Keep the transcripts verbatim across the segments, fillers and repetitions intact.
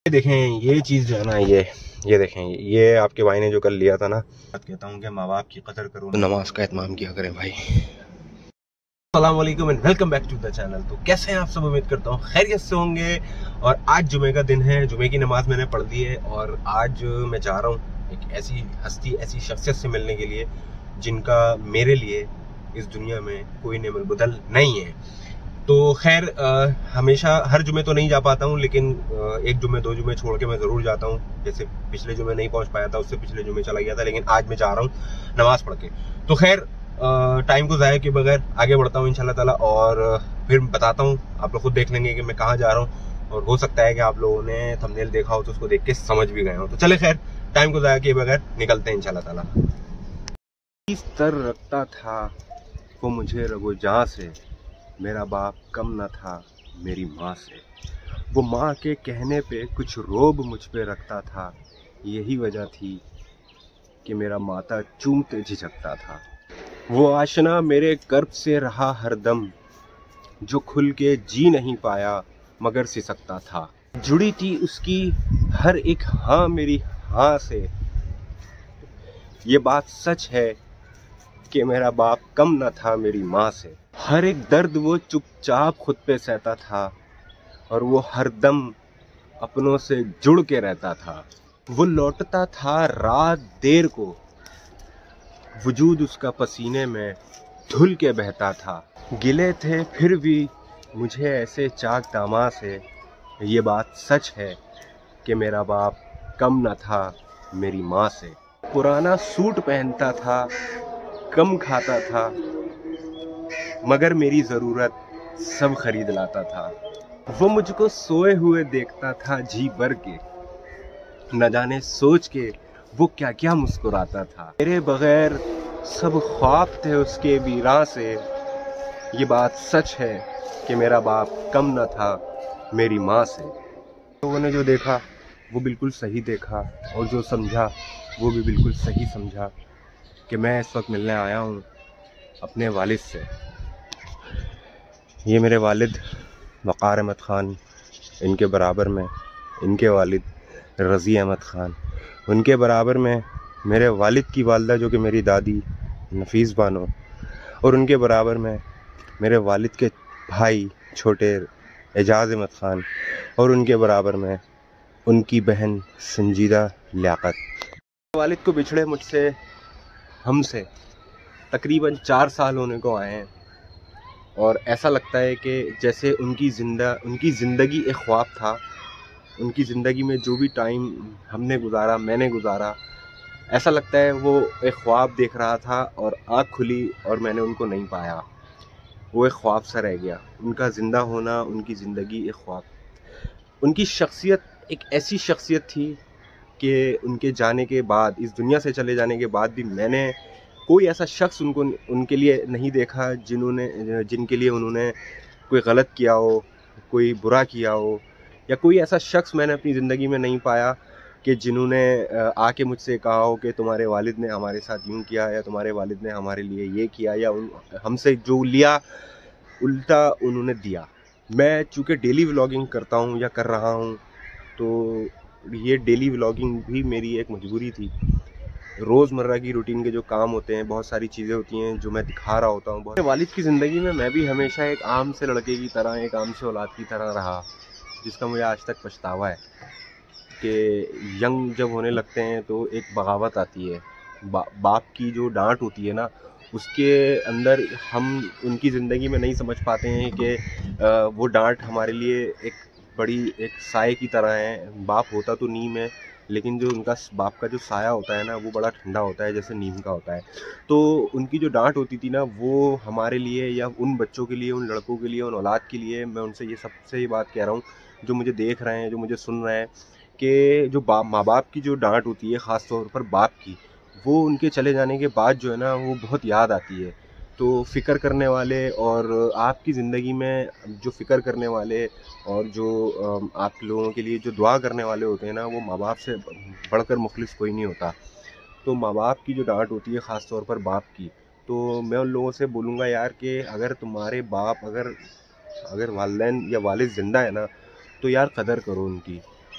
ये देखें, ये चीज़ जो है ना, ये ये देखें, ये आपके भाई ने जो कल लिया था ना। बात कहता हूँ कि माँ बाप की कदर करो, तो नमाज का एहतमाम किया करें भाई। अस्सलाम वालेकुम and welcome back to the channel. तो कैसे हैं आप सब? उम्मीद करता हूँ खैरियत से होंगे। और आज जुमे का दिन है, जुमे की नमाज मैंने पढ़ ली है और आज मैं जा रहा हूँ एक ऐसी हस्ती, ऐसी शख्सियत से मिलने के लिए जिनका मेरे लिए इस दुनिया में कोई नेमल बदल नहीं है। तो खैर, हमेशा हर जुमे तो नहीं जा पाता हूँ, लेकिन आ, एक जुमे दो जुमे छोड़ के मैं ज़रूर जाता हूँ। जैसे पिछले जुमे नहीं पहुँच पाया था, उससे पिछले जुमे चला गया था, लेकिन आज मैं जा रहा हूँ नमाज पढ़ के। तो खैर, टाइम को ज़ाया किए बगैर आगे बढ़ता हूँ इंशाल्लाह ताला, और फिर बताता हूँ। आप लोग खुद देख लेंगे कि मैं कहाँ जा रहा हूँ, और हो सकता है कि आप लोगों ने थंबनेल देखा हो तो उसको देख के समझ भी गए हो। तो चले, खैर टाइम को ज़ाया किए बगैर निकलते हैं इंशाल्लाह ताला। इस तरह रखता था वो मुझे रगो जहाँ से, मेरा बाप कम न था मेरी माँ से। वो माँ के कहने पे कुछ रोब मुझ पे रखता था, यही वजह थी कि मेरा माता चूमते झिझकता था। वो आशना मेरे कर्ब से रहा हरदम, जो खुल के जी नहीं पाया मगर सिसकता था। जुड़ी थी उसकी हर एक हाँ मेरी हाँ से, ये बात सच है कि मेरा बाप कम न था मेरी माँ से। हर एक दर्द वो चुपचाप खुद पे सहता था, और वो हरदम अपनों से जुड़ के रहता था। वो लौटता था रात देर को, वजूद उसका पसीने में धुल के बहता था। गिले थे फिर भी मुझे ऐसे चाक दामा से, ये बात सच है कि मेरा बाप कम न था मेरी माँ से। पुराना सूट पहनता था, कम खाता था, मगर मेरी ज़रूरत सब खरीद लाता था। वो मुझको सोए हुए देखता था जी भर के, न जाने सोच के वो क्या क्या मुस्कुराता था। मेरे बगैर सब ख्वाब थे उसके वीरां से, ये बात सच है कि मेरा बाप कम न था मेरी माँ से। लोगों ने जो देखा वो बिल्कुल सही देखा, और जो समझा वो भी बिल्कुल सही समझा कि मैं इस वक्त मिलने आया हूँ अपने वालिद से। ये मेरे वालिद वक़ार अहमद ख़ान, इनके बराबर में इनके वालिद रज़ी अहमद ख़ान, उनके बराबर में मेरे वालिद की वालदा जो कि मेरी दादी नफीस बानो, और उनके बराबर में मेरे वालिद के भाई छोटे एजाज़ अहमद ख़ान, और उनके बराबर में उनकी बहन संजीदा लियाकत। वालिद को बिछड़े मुझसे हमसे तकरीबन चार साल होने को आए हैं, और ऐसा लगता है कि जैसे उनकी जिंदा उनकी ज़िंदगी एक ख्वाब था। उनकी ज़िंदगी में जो भी टाइम हमने गुजारा, मैंने गुजारा, ऐसा लगता है वो एक ख्वाब देख रहा था और आँख खुली और मैंने उनको नहीं पाया। वो एक ख्वाब सा रह गया। उनका ज़िंदा होना, उनकी ज़िंदगी एक ख्वाब। उनकी शख्सियत एक ऐसी शख्सियत थी कि उनके जाने के बाद, इस दुनिया से चले जाने के बाद भी मैंने कोई ऐसा शख्स उनको उनके लिए नहीं देखा जिन्होंने जिनके लिए उन्होंने कोई गलत किया हो, कोई बुरा किया हो, या कोई ऐसा शख्स मैंने अपनी ज़िंदगी में नहीं पाया कि जिन्होंने आके मुझसे कहा हो कि तुम्हारे वालिद ने हमारे साथ यूँ किया, या तुम्हारे वालिद ने हमारे लिए ये किया, या उन हमसे जो लिया उल्टा उन्होंने दिया। मैं चूँकि डेली व्लॉगिंग करता हूँ या कर रहा हूँ, तो ये डेली व्लॉगिंग भी मेरी एक मजबूरी थी। रोज़मर्रा की रूटीन के जो काम होते हैं, बहुत सारी चीज़ें होती हैं जो मैं दिखा रहा होता हूँ। मेरे वालिद की ज़िंदगी में मैं भी हमेशा एक आम से लड़के की तरह, एक आम से औलाद की तरह रहा, जिसका मुझे आज तक पछतावा है कि यंग जब होने लगते हैं तो एक बगावत आती है। बा, बाप की जो डांट होती है ना, उसके अंदर हम उनकी ज़िंदगी में नहीं समझ पाते हैं कि वो डांट हमारे लिए एक बड़ी एक साए की तरह है। बाप होता तो नीम है, लेकिन जो उनका बाप का जो साया होता है ना, वो बड़ा ठंडा होता है, जैसे नीम का होता है। तो उनकी जो डांट होती थी ना, वो हमारे लिए, या उन बच्चों के लिए, उन लड़कों के लिए, उन औलाद के लिए, मैं उनसे ये सबसे ये बात कह रहा हूँ जो मुझे देख रहे हैं, जो मुझे सुन रहे हैं, कि जो बाप माँ बाप की जो डांट होती है, ख़ास तौर पर बाप की, वो उनके चले जाने के बाद जो है ना, वो बहुत याद आती है। तो फ़िक्र करने वाले, और आपकी ज़िंदगी में जो फ़िक्र करने वाले और जो आप लोगों के लिए जो दुआ करने वाले होते हैं ना, वो माँ बाप से बढ़कर मुखलिस कोई नहीं होता। तो माँ बाप की जो डांट होती है, ख़ास तौर पर बाप की, तो मैं उन लोगों से बोलूँगा यार कि अगर तुम्हारे बाप, अगर अगर वालिदैन या वालिद ज़िंदा है ना, तो यार कदर करो उनकी।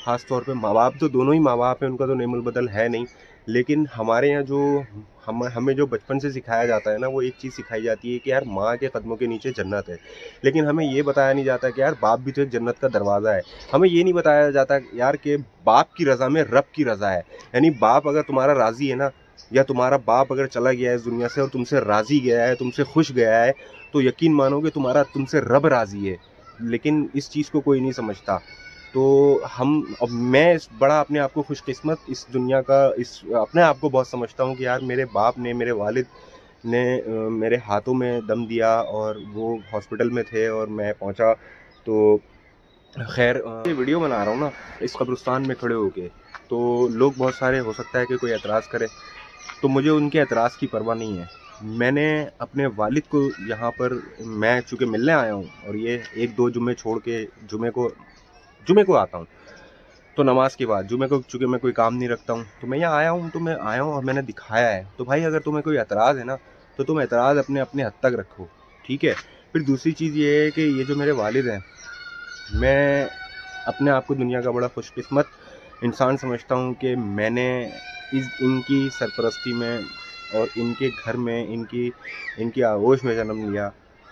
ख़ास तौर पे माँ बाप तो दोनों ही माँ बाप हैं, उनका तो नेमुल बदल है नहीं, लेकिन हमारे यहाँ जो हम हमें जो बचपन से सिखाया जाता है ना, वो एक चीज़ सिखाई जाती है कि यार माँ के कदमों के नीचे जन्नत है। लेकिन हमें ये बताया नहीं जाता कि यार बाप भी तो एक जन्नत का दरवाज़ा है। हमें ये नहीं बताया जाता यार कि बाप की रज़ा में रब की रज़ा है। यानी बाप अगर तुम्हारा राज़ी है ना, या तुम्हारा बाप अगर चला गया है इस दुनिया से और तुमसे राज़ी गया है, तुमसे खुश गया है, तो यकीन मानो कि तुम्हारा तुमसे रब राज़ी है। लेकिन इस चीज़ को कोई नहीं समझता। तो हम अब मैं इस बड़ा अपने आप को खुशकिस्मत इस दुनिया का इस अपने आप को बहुत समझता हूँ कि यार मेरे बाप ने, मेरे वालिद ने अ, मेरे हाथों में दम दिया और वो हॉस्पिटल में थे और मैं पहुँचा। तो खैर ये वीडियो बना रहा हूँ ना इस कब्रिस्तान में खड़े होके, तो लोग बहुत सारे हो सकता है कि कोई एतराज़ करे, तो मुझे उनके एतराज़ की परवाह नहीं है। मैंने अपने वालिद को यहाँ पर, मैं चूँकि मिलने आया हूँ और ये एक दो जुम्मे छोड़ के जुम्मे को जुम्मे को आता हूँ, तो नमाज के बाद जुम्मे को चूँकि मैं कोई काम नहीं रखता हूँ, तो मैं यहाँ आया हूँ, तो मैं आया हूँ और मैंने दिखाया है। तो भाई अगर तुम्हें कोई एतराज़ है ना, तो तुम एतराज़ अपने अपने हद तक रखो, ठीक है। फिर दूसरी चीज़ ये है कि ये जो मेरे वालिद हैं, मैं अपने आप को दुनिया का बड़ा खुशकिस्मत इंसान समझता हूँ कि मैंने इस इनकी सरपरस्ती में और इनके घर में, इनकी इनकी आगोश में जन्म लिया।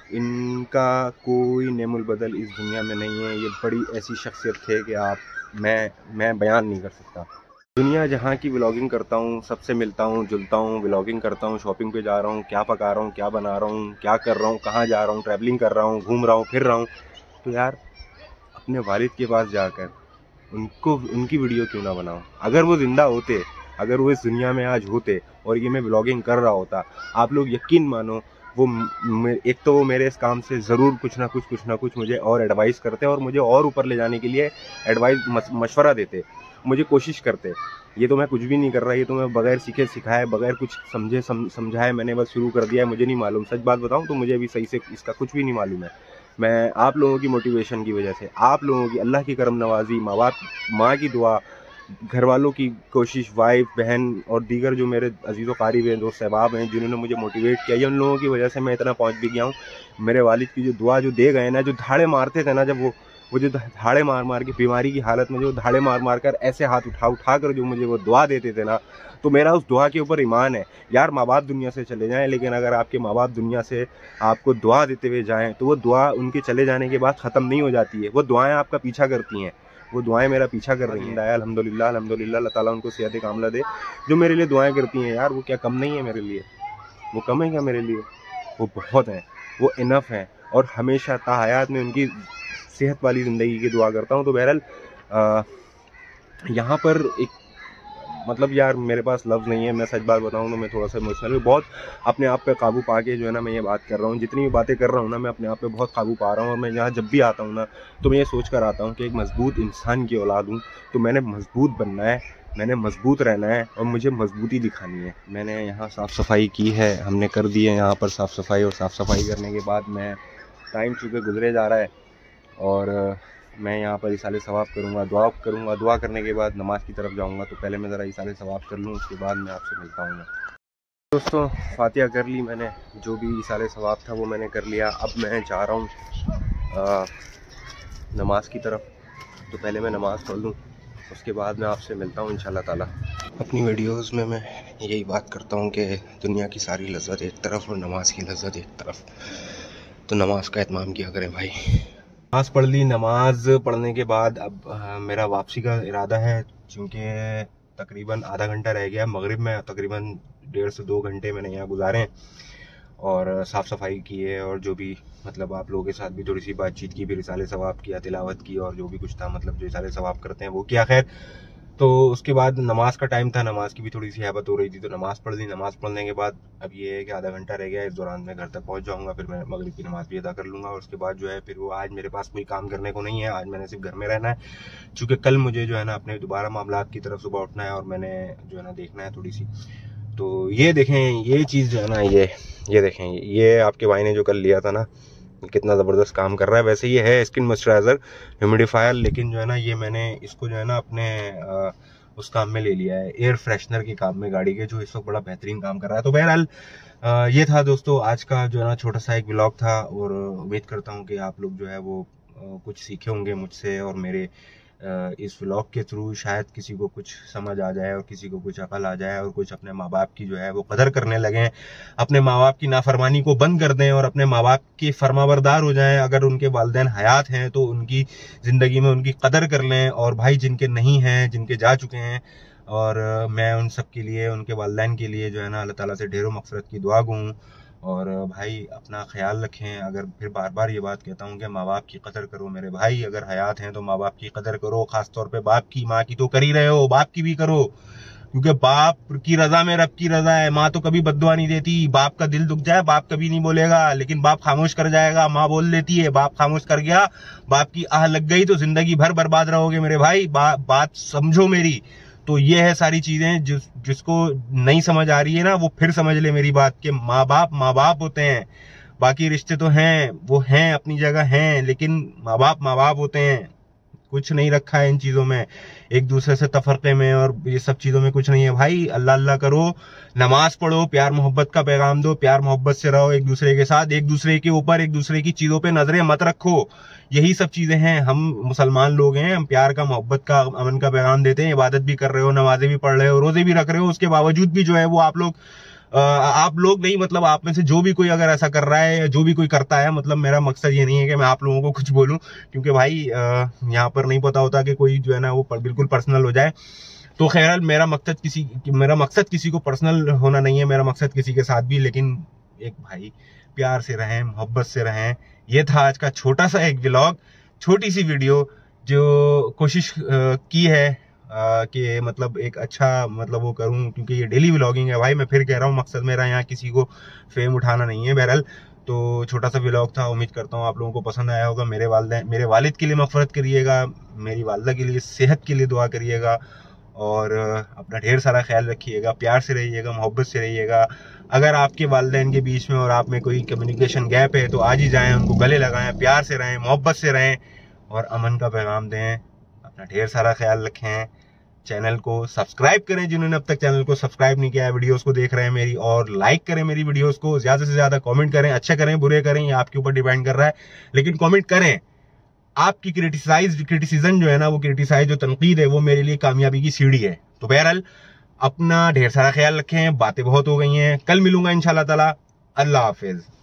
इनका कोई नेमुल बदल इस दुनिया में नहीं है। ये बड़ी ऐसी शख्सियत थे कि आप मैं मैं बयान नहीं कर सकता। दुनिया जहाँ की व्लॉगिंग करता हूँ, सबसे मिलता हूँ, जुलता हूँ, व्लॉगिंग करता हूँ, शॉपिंग पे जा रहा हूँ, क्या पका रहा हूँ, क्या बना रहा हूँ, क्या कर रहा हूँ, कहाँ जा रहा हूँ, ट्रैवलिंग कर रहा हूँ, घूम रहा हूँ, फिर रहा हूँ, तो यार अपने वालिद के पास जाकर उनको उनकी वीडियो क्यों ना बनाऊँ। अगर वो ज़िंदा होते, अगर वो इस दुनिया में आज होते और ये मैं व्लॉगिंग कर रहा होता, आप लोग यकीन मानो वो एक तो वो मेरे इस काम से ज़रूर कुछ ना कुछ कुछ ना कुछ मुझे और एडवाइस करते और मुझे और ऊपर ले जाने के लिए एडवाइस मशवरा देते, मुझे कोशिश करते। ये तो मैं कुछ भी नहीं कर रहा, ये तो मैं बगैर सीखे सिखाए, बगैर कुछ समझे सम, समझाए मैंने बस शुरू कर दिया है। मुझे नहीं मालूम, सच बात बताऊं तो मुझे अभी सही से इसका कुछ भी नहीं मालूम है। मैं आप लोगों की मोटिवेशन की वजह से, आप लोगों की, अल्लाह की करम नवाजी, माँ बाप माँ की दुआ, घर वालों की कोशिश, वाइफ, बहन और दीगर जो मेरे अजीज़ क़ारिब हैं, दोस्त सहबाब हैं, जिन्होंने मुझे मोटिवेट किया, ये उन लोगों की वजह से मैं इतना पहुंच भी गया हूँ। मेरे वालिद की जो दुआ जो दे गए ना, जो धाड़े मारते थे ना, जब वो वो जो धाड़े मार मार के बीमारी की हालत में जो धाड़े मार मार कर ऐसे हाथ उठा उठा कर जो मुझे वो दुआ देते थे ना, तो मेरा उस दुआ के ऊपर ईमान है। यार माँ बाप दुनिया से चले जाएं, लेकिन अगर आपके माँ बाप दुनिया से आपको दुआ देते हुए जाएं, तो वो दुआ उनके चले जाने के बाद ख़त्म नहीं हो जाती है। वो दुआएं आपका पीछा करती हैं, वो दुआएं मेरा पीछा कर रही हैं। अल्हम्दुलिल्लाह अल्हम्दुलिल्लाह, अल्लाह ताला उनको सेहत कामला दे। जो मेरे लिए दुआएं करती हैं यार, वो क्या कम नहीं है मेरे लिए? वो कम है क्या मेरे लिए? वो बहुत हैं, वो इनफ हैं। और हमेशा ताहयात में उनकी सेहत वाली ज़िंदगी की दुआ करता हूँ। तो बहरहाल यहाँ पर एक मतलब यार मेरे पास लफ्ज़ नहीं है, मैं सच बात बताऊँ तो मैं थोड़ा सा इमोशनल हूँ। बहुत अपने आप पे काबू पा के जो है ना मैं ये बात कर रहा हूँ, जितनी भी बातें कर रहा हूँ ना, मैं अपने आप पे बहुत काबू पा रहा हूँ। और मैं यहाँ जब भी आता हूँ ना, तो मैं ये सोच कर आता हूँ कि एक मज़बूत इंसान की औलाद हूँ, तो मैंने मज़बूत बनना है, मैंने मज़बूत रहना है और मुझे मज़बूती दिखानी है। मैंने यहाँ साफ़ सफाई की है, हमने कर दी है यहाँ पर साफ़ सफाई। और साफ़ सफाई करने के बाद मैं टाइम चूँकि गुजरे जा रहा है और मैं यहाँ पर इसाले सवाब करूँगा, दुआ करूँगा। दुआ करने के बाद नमाज की तरफ जाऊँगा। तो पहले मैं ज़रा इसाले सवाब कर लूँ, उसके बाद मैं आपसे मिलता हूँ। दोस्तों फातिहा कर ली मैंने, जो भी इसाले सवाब था वो मैंने कर लिया। अब मैं जा रहा हूँ नमाज की तरफ। तो पहले मैं नमाज़ पढ़ लूँ, उसके बाद मैं आपसे मिलता हूँ इंशाल्लाह ताला। अपनी वीडियोज़ में मैं यही बात करता हूँ कि दुनिया की सारी लज्जत एक तरफ और नमाज की लज्जत एक तरफ। तो नमाज का एहतमाम किया करें भाई। नमाज़ पढ़ ली। नमाज पढ़ने के बाद अब आ, मेरा वापसी का इरादा है, क्योंकि तकरीबन आधा घंटा रह गया मगरिब में। तकरीबन डेढ़ से दो घंटे मैंने यहाँ गुजारे हैं और साफ़ सफाई की है और जो भी मतलब आप लोगों के साथ भी थोड़ी सी बातचीत की, फिर रिसाले सवाब किया, तिलावत की और जो भी कुछ था मतलब जो रिसाले सवाब करते हैं वो किया। खैर तो उसके बाद नमाज का टाइम था, नमाज की भी थोड़ी सी हैबत हो रही थी, तो नमाज़ पढ़ ली। नमाज़ पढ़ने के बाद अब ये है कि आधा घंटा रह गया, इस दौरान मैं घर तक पहुंच जाऊंगा, फिर मैं मगरिब की नमाज़ भी अदा कर लूँगा। और उसके बाद जो है फिर वो आज मेरे पास कोई काम करने को नहीं है, आज मैंने सिर्फ घर में रहना है, चूँकि कल मुझे जो है ना अपने दोबारा मामलात की तरफ सुबह उठना है और मैंने जो है ना देखना है थोड़ी सी। तो ये देखें, ये चीज़ जो है ना, ये ये देखें, ये आपके भाई ने जो कल लिया था ना, कितना ज़बरदस्त काम कर रहा है। वैसे ये है स्किन मॉइस्चराइज़र ह्यूमिडिफायर, लेकिन जो है ना ये मैंने इसको जो है ना अपने आ, उस काम में ले लिया है, एयर फ्रेशनर के काम में गाड़ी के, जो इस वक्त बड़ा बेहतरीन काम कर रहा है। तो बहरहाल ये था दोस्तों आज का जो है ना छोटा सा एक व्लॉग था, और उम्मीद करता हूँ कि आप लोग जो है वो आ, कुछ सीखे होंगे मुझसे और मेरे इस व्लॉग के थ्रू शायद किसी को कुछ समझ आ जाए और किसी को कुछ अकल आ जाए और कुछ अपने माँ बाप की जो है वो कदर करने लगें, अपने माँ बाप की नाफरमानी को बंद कर दें और अपने माँ बाप के फरमाबरदार हो जाएं। अगर उनके वालिदैन हयात हैं तो उनकी ज़िंदगी में उनकी कदर कर लें, और भाई जिनके नहीं हैं, जिनके जा चुके हैं, और मैं उन सब के लिए, उनके वालिदैन के लिए जो है ना अल्लाह ताला से ढेरों मग़फ़िरत की दुआ गूँ। और भाई अपना ख्याल रखें। अगर फिर बार बार ये बात कहता हूँ कि माँ बाप की कदर करो मेरे भाई, अगर हयात हैं तो माँ बाप की कदर करो, ख़ास तौर पे बाप की। माँ की तो कर ही रहे हो, बाप की भी करो, क्योंकि बाप की रज़ा में रब की रज़ा है। माँ तो कभी बद्दुआ नहीं देती। बाप का दिल दुख जाए, बाप कभी नहीं बोलेगा, लेकिन बाप खामोश कर जाएगा, माँ बोल देती है। बाप खामोश कर गया, बाप की आह लग गई तो जिंदगी भर बर्बाद रहोगे मेरे भाई। बा, बात समझो मेरी। तो ये है सारी चीजें, जिस जिसको नहीं समझ आ रही है ना वो फिर समझ ले मेरी बात, कि माँ बाप माँ बाप होते हैं। बाकी रिश्ते तो हैं, वो हैं अपनी जगह हैं, लेकिन माँ बाप माँ बाप होते हैं। कुछ नहीं रखा है इन चीज़ों में, एक दूसरे से तफरके में और ये सब चीज़ों में कुछ नहीं है भाई। अल्लाह अल्लाह करो, नमाज पढ़ो, प्यार मोहब्बत का पैगाम दो, प्यार मोहब्बत से रहो एक दूसरे के साथ, एक दूसरे के ऊपर, एक दूसरे की चीज़ों पे नजरें मत रखो। यही सब चीज़ें हैं। हम मुसलमान लोग हैं, हम प्यार का, मोहब्बत का, अमन का पैगाम देते हैं। इबादत भी कर रहे हो, नमाजें भी पढ़ रहे हो, रोजे भी रख रहे हो, उसके बावजूद भी जो है वो आप लोग आप लोग नहीं, मतलब आप में से जो भी कोई अगर ऐसा कर रहा है या जो भी कोई करता है, मतलब मेरा मकसद ये नहीं है कि मैं आप लोगों को कुछ बोलूं, क्योंकि भाई यहाँ पर नहीं पता होता कि कोई जो है ना वो पर, बिल्कुल पर्सनल हो जाए। तो खैर मेरा मकसद किसी मेरा मकसद किसी को पर्सनल होना नहीं है, मेरा मकसद किसी के साथ भी, लेकिन एक भाई प्यार से रहें, मोहब्बत से रहें। ये था आज का छोटा सा एक व्लॉग, छोटी सी वीडियो, जो कोशिश की है कि मतलब एक अच्छा मतलब वो करूं, क्योंकि ये डेली व्लॉगिंग है भाई। मैं फिर कह रहा हूँ, मकसद मेरा यहाँ किसी को फेम उठाना नहीं है। बहरहाल तो छोटा सा व्लॉग था, उम्मीद करता हूँ आप लोगों को पसंद आया होगा। मेरे वालिदैन मेरे वालिद के लिए मग़फ़िरत करिएगा, मेरी वालिदा के लिए सेहत के लिए दुआ करिएगा, और अपना ढेर सारा ख्याल रखिएगा, प्यार से रहिएगा, मोहब्बत से रहिएगा। अगर आपके वालिदैन के बीच में और आप में कोई कम्युनिकेशन गैप है तो आज ही जाएँ, उनको गले लगाएं, प्यार से रहें, मोहब्बत से रहें और अमन का पैगाम दें। अपना ढेर सारा ख्याल रखें। चैनल को सब्सक्राइब करें जिन्होंने अब तक चैनल को सब्सक्राइब नहीं किया है, वीडियोस को देख रहे हैं मेरी, और लाइक करें मेरी वीडियोस को, ज्यादा से ज्यादा कमेंट करें। अच्छे करें बुरे करें ये आपके ऊपर डिपेंड कर रहा है, लेकिन कमेंट करें। आपकी क्रिटिसाइज क्रिटिसिज्म जो है ना, वो क्रिटिसाइज जो तनकीद है, वो मेरे लिए कामयाबी की सीढ़ी है। तो बहरहाल अपना ढेर सारा ख्याल रखें। बातें बहुत हो गई हैं, कल मिलूंगा इंशाल्लाह ताला। अल्लाह हाफिज।